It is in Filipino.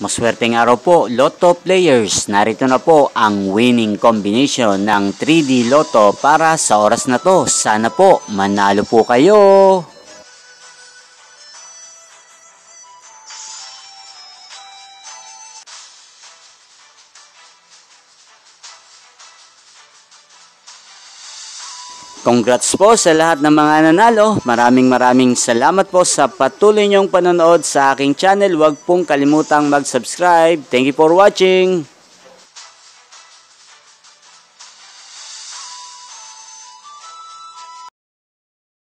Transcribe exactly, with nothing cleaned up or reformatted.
Maswerteng araw po, Lotto players. Narito na po ang winning combination ng three D Lotto para sa oras na to. Sana po manalo po kayo. Congrats po sa lahat ng mga nanalo. Maraming maraming salamat po sa patuloy niyong panonood sa aking channel. Huwag pong kalimutang mag-subscribe. Thank you for watching.